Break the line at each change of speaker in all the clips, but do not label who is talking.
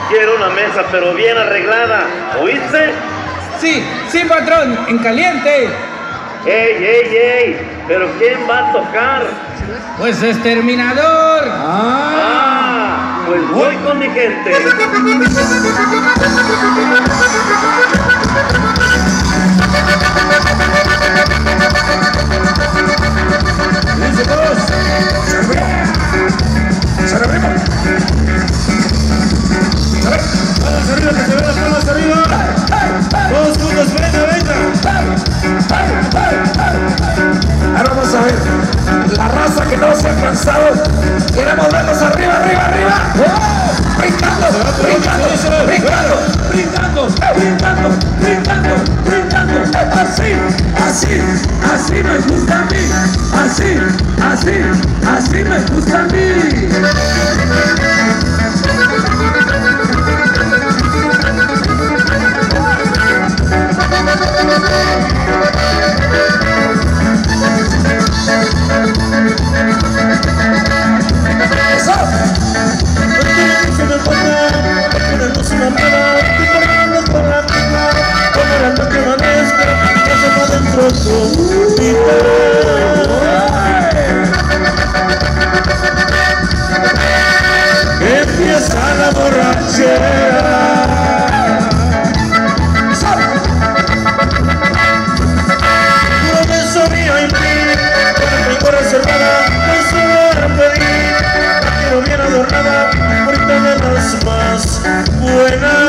Quiero una mesa, pero bien arreglada. ¿Oíste?
Sí, sí, patrón, en caliente.
¡Ey! ¿Pero quién va a tocar?
Pues Exterminador.
Pues voy con mi gente.
¡Listo todos! ¡Se arriba! ¡Palmas arriba, que se vean las palmas arriba! ¡Todos juntos, venga! Ahora vamos a ver, la raza que no se ha cansado, queremos verlos arriba! ¡Brincando! Así me gusta a mí, así me gusta a mí. Empieza la borrachera. Promesa mía y mí, tengo reservada, no se voy a pedir. La quiero bien adornada, ahorita de las más buenas.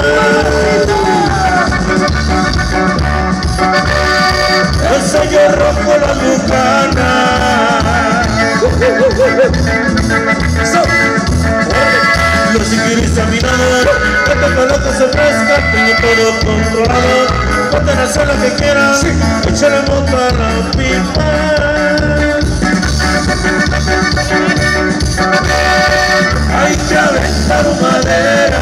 El sello rojo la bucana. Pero si quieres a mi lado, esta pelota se fresca, tengo todo controlado. Ponte la sala que quieras, échale mota a la pipa. Hay que aventar madera.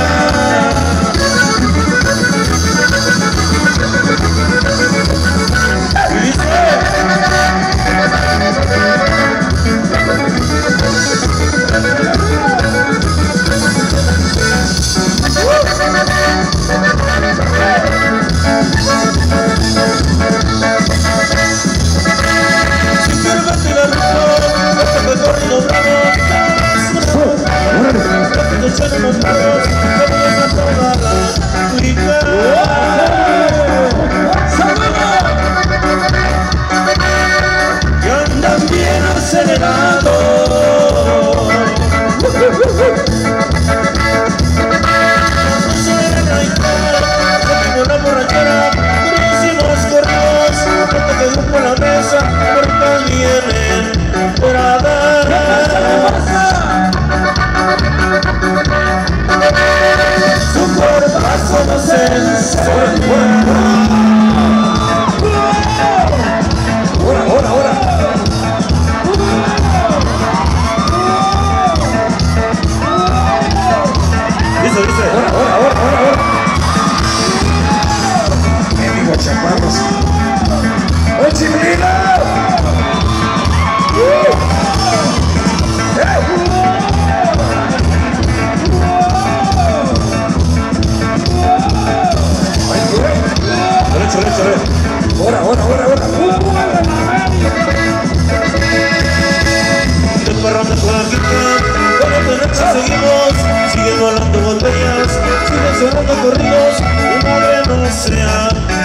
Sigue volando botellas, sigue sonando corridos, y madre no sea.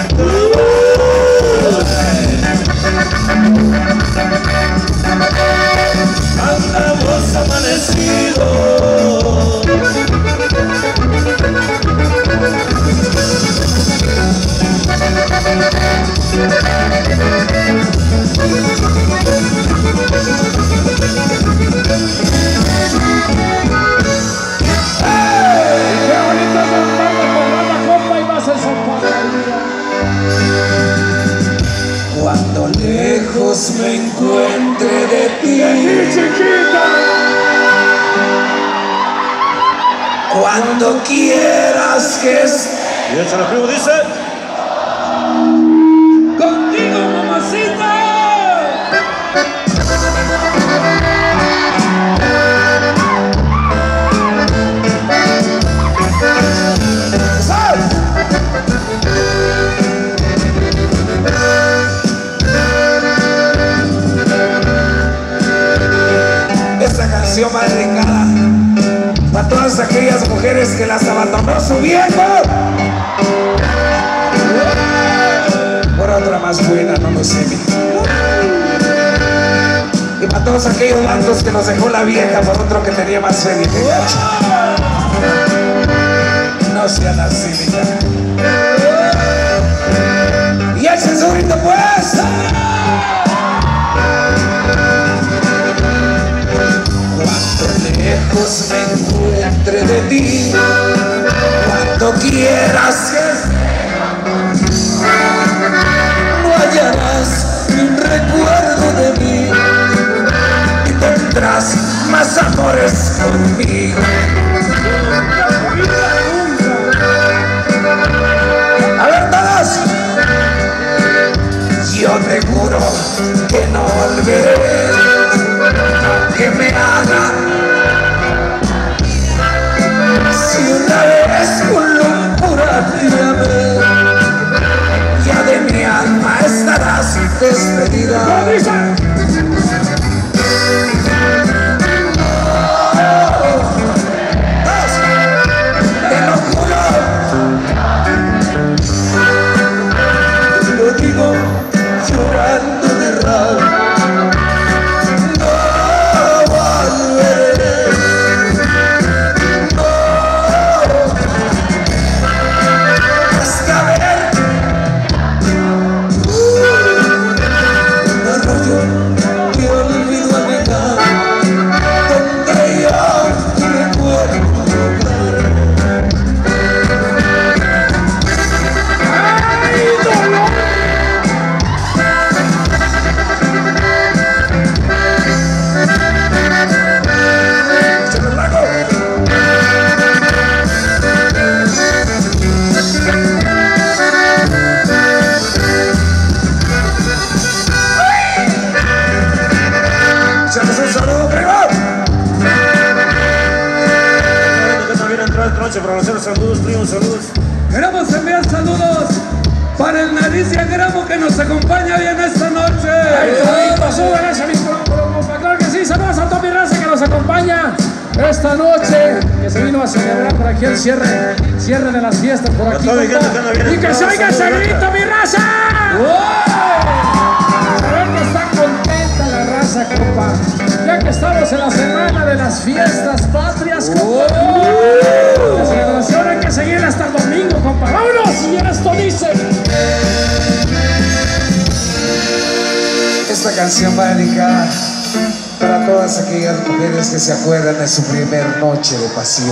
Andamos amanecidos. Cuando lejos me encuentre de ti, chiquita. Cuando quieras que esté. Y échale, primo, dice. Contigo, mamacita. dedicada para todas aquellas mujeres que las abandonó su viejo por otra más buena, no lo sé. Y para todos aquellos bandos que nos dejó la vieja por otro que tenía más feria que gacho. No sean así, mija. Y el censurito pues. Cuanto lejos me encuentre de ti, cuando quieras que no hallarás ni un recuerdo de mí y tendrás más amores conmigo. A ver todos, yo te juro que no volveré, que me haga. Si una vez con locura te amé, ya de mi alma estarás despedida. Te lo juro, lo digo llorando de rabia. Saludos, primos, saludos.
Queremos enviar saludos para el Nariz y Agramo que nos acompaña hoy en esta noche.
Suban ese micrófono, claro que sí. Saludos a toda mi raza que nos acompaña esta noche, que se vino a celebrar por aquí el cierre de las fiestas por aquí. Y que se oiga ese grito, mi raza. A ver que está contenta la raza, compa. Ya que estamos en la semana de las fiestas patrias, compa. La celebración hay que seguir hasta el domingo, compa. ¡Vámonos! Y esto dice.
Esta canción va dedicada para todas aquellas mujeres que se acuerdan de su primer noche de pasión.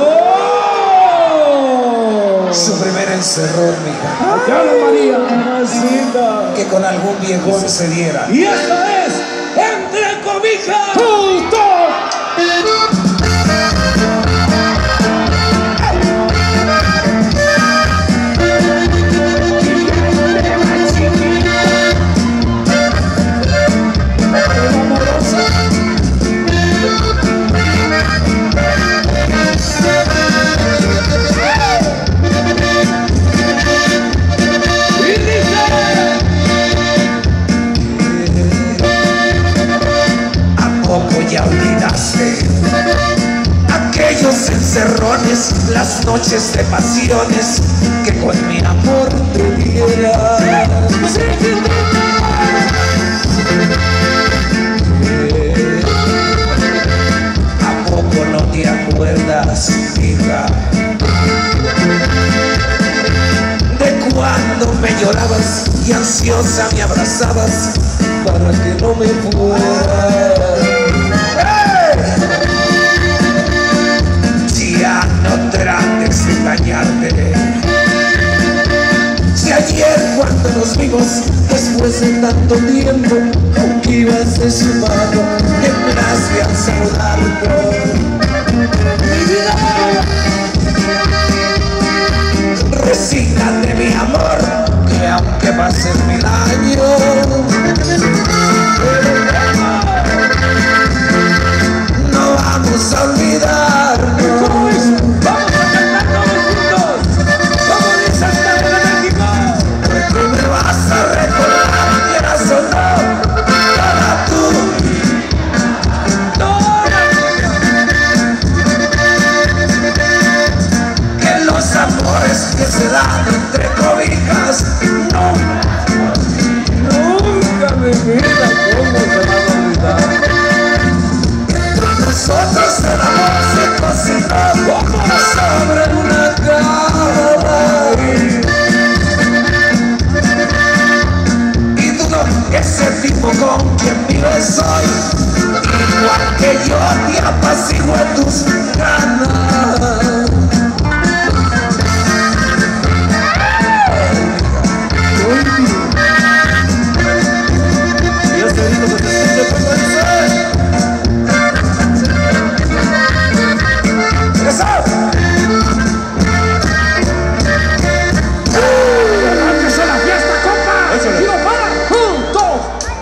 Su primer encerrón, mija.
María.
Que con algún viejón se diera.
Y esta es Entre Cobijas.
Ya olvidaste aquellos encerrones, las noches de pasiones que con mi amor te diera. ¿A poco no te acuerdas, hija, de cuando me llorabas y ansiosa me abrazabas para que no me fuera? Ya no trates de engañarte. Si ayer cuando nos vimos, después de tanto tiempo, aunque ibas de su mano, temblaste al saludarte. Mi vida, resígnate, mi amor, que aunque pasen 1000 años, no vamos a olvidarnos. que yo te apacigüe tus ganas. Y este grito que te escuche, pues lo dice. ¡Eso!
¡Arráncese la fiesta, compa!
Échale.
¡Y no para! ¡Juntos!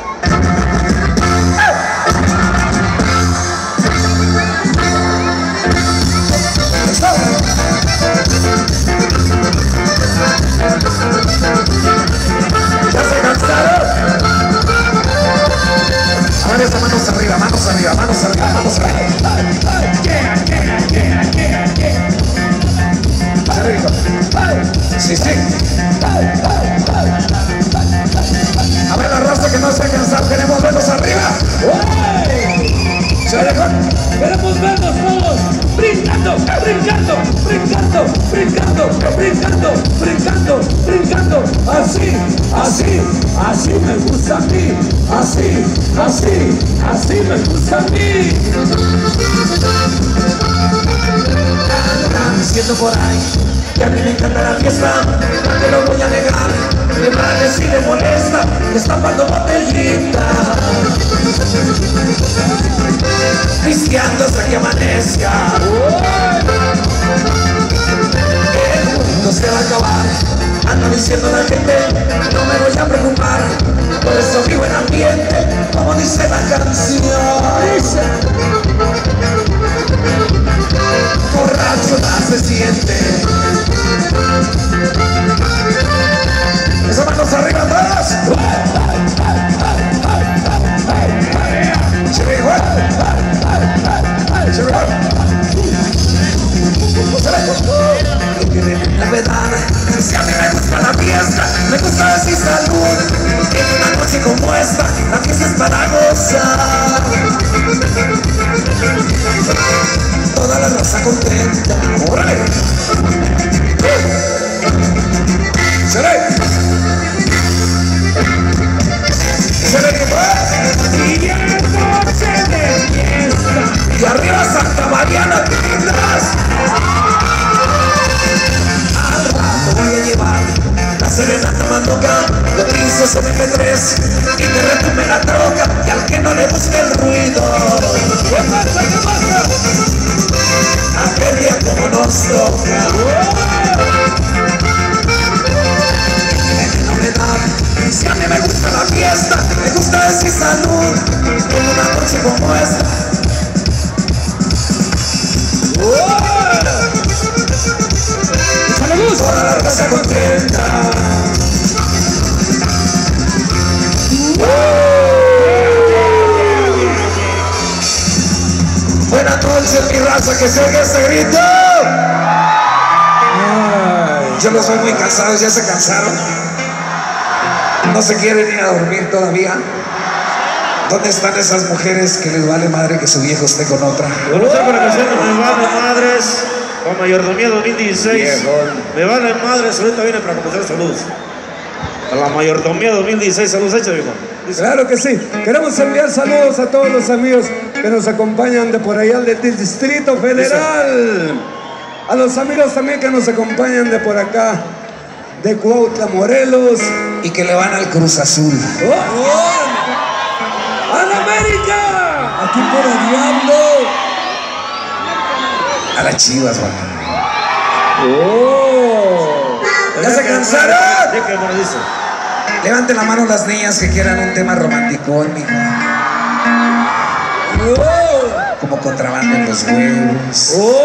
¿Ya se cansaron? A ver, esas manos arriba, manos arriba, manos arriba, manos arriba. Sí, sí. A ver la raza que no se ha cansado, queremos verlos arriba. ¿Se dejó?
Queremos vernos todos brincando, brincando, brincando, brincando, brincando, brincando, brincando. Así, así, así me gusta a mí. Así, así, así me gusta a mí.
Andan diciendo por ahí que a mí me encanta la fiesta, no te lo voy a negar. Mi madre si le molesta, está tapando botellita, pisteando hasta que amanezca. El mundo se va a acabar, ando diciendo la gente, no me voy a preocupar, por eso vivo en ambiente, como dice la canción. Borracho nada se siente. Esas manos arriba todas. No tiene novedad. Si a mí me gusta la fiesta, me gusta decir salud. En una noche como esta, la fiesta es para gozar. Toda la raza contenta. ¡Órale! ¡Seré! ¡Seré que fue!
Y ya noche de fiesta.
Y arriba Santa Mariana Tindas. Al rato voy a llevar la serenata mandoca de Princess MP3 y que retumbe la troca y al que no le guste el ruido.
¿Qué pasa? ¿Qué pasa?
Aquel día como nos toca. Si a mí me gusta la fiesta, me gusta decir salud en una noche como esta.
¡Saludos!
Toda la raza contenta. Buenas noches, mi raza, que se oiga ese grito. Yo los veo muy cansados, ya se cansaron. No se quieren ir a dormir todavía. ¿Dónde están esas mujeres que les vale madre que su viejo esté con otra?
Conocer con la canción de Me Vale Madres, con Mayordomía 2016.
Viejón.
Me Vale Madres, ahorita viene para conocer saludos. A la Mayordomía 2016, saludos hechos, viejo.
Claro que sí. Queremos enviar saludos a todos los amigos que nos acompañan de por allá del Distrito Federal. A los amigos también que nos acompañan de por acá, de Cuautla, Morelos.
Y que le van al Cruz Azul.
¡A la América! Aquí por el diablo.
A las Chivas, man.
¿Ya se cansaron?
¿Qué me dice?
Levanten la mano las niñas que quieran un tema romántico, mijo. Como contrabando en los huevos.